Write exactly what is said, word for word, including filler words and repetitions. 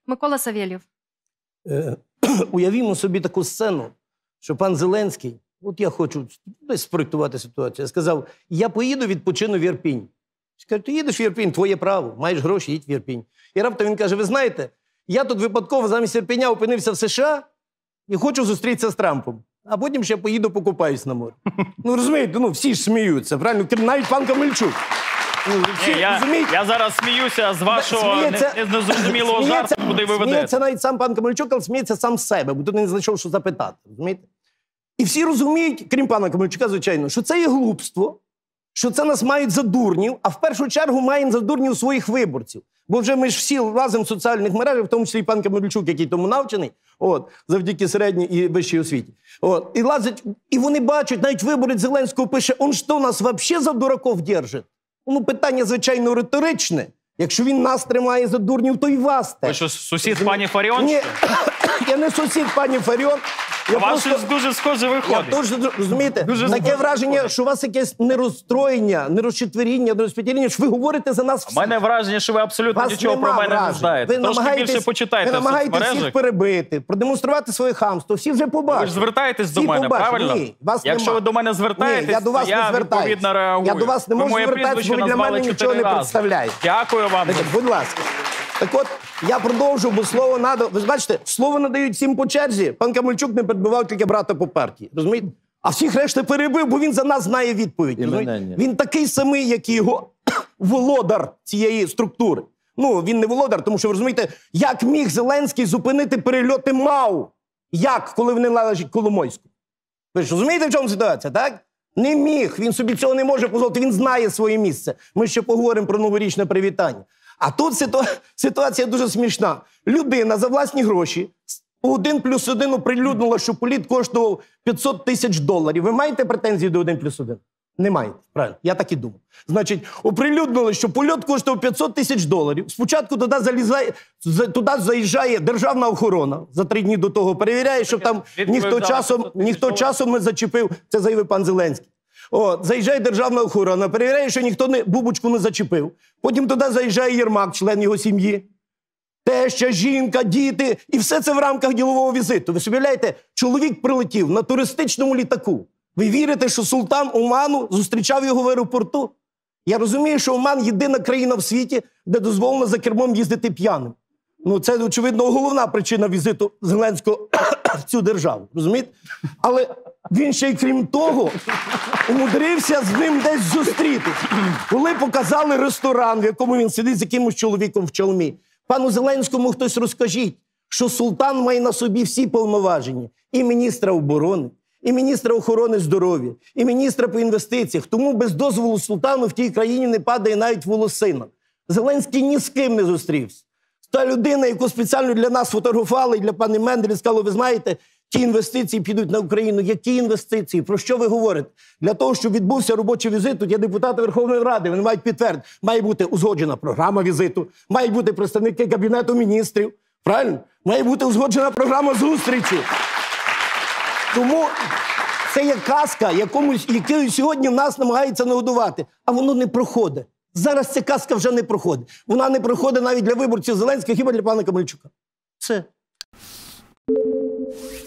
Микола Савєлєв. Е, уявімо собі таку сцену, що пан Зеленський, от я хочу десь спроєктувати ситуацію, я сказав, я поїду відпочину в Ірпінь. Каже, ти їдеш в Ірпінь, твоє право, маєш гроші, їдь в Ірпінь. І раптом він каже, ви знаєте, я тут випадково замість Ірпеня опинився в США і хочу зустрітися з Трампом. А потім ще поїду покупаюсь на море. Ну, розумієте, ну, всі ж сміються, правильно? Навіть пан Камельчук. Ну, всі, Ні, я, я зараз сміюся з вашого незрозумілого жарту, куди ви ведете. Сміється навіть сам пан Камельчук, але сміється сам з себе, бо тут не знайшов, що запитати. Розумієте? І всі розуміють, крім пана Камельчука, звичайно, що це є глупство, що це нас мають за дурнів, а в першу чергу маємо за дурнів своїх виборців. Бо вже ми ж всі лазимо в соціальних мережах, в тому числі і пан Камельчук, який тому навчений, от, завдяки середній і вищій освіті. От, і лазять, і вони бачать, навіть виборець Зеленського пише, он що, нас взагалі за дураков держить? Ну, питання, звичайно, риторичне. Якщо він нас тримає за дурнів, то і вас теж. Ви що, сусід пані Фаріон? Ні, я не сусід пані Фаріон. Я Ваш просто... дуже схоже виходить. Я теж, розумієте, дуже таке враження, виходить. Що у вас якесь нерозстроєння, нерозчетверіння, нерозподілення, що ви говорите за нас всіх. У мене враження, що ви абсолютно вас нічого про мене вражень. Не знаєте. Ви Трошки більше почитайте в соцмережах. Ви намагаєтесь всіх перебити, продемонструвати своє хамство. Всі вже побачили. Ви ж звертаєтесь всі до мене, побачили. Правильно? Ні, вас Якщо нема. ви до мене звертаєтесь, Ні, я до вас то я відповідно реагую. Я до вас не можу звертатися, бо ви для мене нічого не представляєте. Дякую вам. Будь ласка. Так от, я продовжу, бо слово надо... Ви бачите, слово надають всім по черзі. Пан Камельчук не перебивав тільки брата по партії. Розумієте? А всіх решта перебив, бо він за нас знає відповідь. Він такий самий, як і його володар цієї структури. Ну, він не володар, тому що, ви розумієте, як міг Зеленський зупинити перельоти МАУ? Як, коли вони належать Коломойську? Ви ж розумієте, в чому ситуація, так? Не міг. Він собі цього не може дозволити. Він знає своє місце. Ми ще поговоримо про новорічне привітання. А тут ситу... ситуація дуже смішна. Людина за власні гроші один плюс один оприлюднила, що політ коштував п'ятсот тисяч доларів. Ви маєте претензії до один плюс один? Не маєте. Правильно. Я так і думав. Значить, оприлюднили, що польот коштував п'ятсот тисяч доларів. Спочатку туди, залізає, туди заїжджає державна охорона. За три дні до того перевіряє, щоб там ніхто часом, ніхто часом не зачепив. Це заявив пан Зеленський. О, заїжджає державна охорона, перевіряє, що ніхто не, бубочку не зачепив. Потім туди заїжджає Єрмак, член його сім'ї. Теща, жінка, діти. І все це в рамках ділового візиту. Ви собі уявляєте, чоловік прилетів на туристичному літаку. Ви вірите, що султан Оману зустрічав його в аеропорту? Я розумію, що Оман – єдина країна в світі, де дозволено за кермом їздити п'яним. Ну, це, очевидно, головна причина візиту Зеленського в цю державу. Розумієте? Але він ще й крім того умудрився з ним десь зустрітися. Коли показали ресторан, в якому він сидить з якимось чоловіком в чолмі, пану Зеленському хтось розкажіть, що султан має на собі всі повноваження. І міністра оборони, і міністра охорони здоров'я, і міністра по інвестиціях. Тому без дозволу султану в тій країні не падає навіть волосина. Зеленський ні з ким не зустрівся. Та людина, яку спеціально для нас фотографували, і для пані Мендель, сказала, ви знаєте, ті інвестиції підуть на Україну. Які інвестиції? Про що ви говорите? Для того, щоб відбувся робочий візит, тут є депутати Верховної Ради, вони мають підтвердити. Має бути узгоджена програма візиту, мають бути представники Кабінету міністрів, правильно? Має бути узгоджена програма зустрічі. Тому це є казка, якомусь, якою сьогодні в нас намагаються нагодувати, а воно не проходить. Зараз ця казка вже не проходить. Вона не проходить навіть для виборців Зеленського, хіба для пана Камельчука. Все.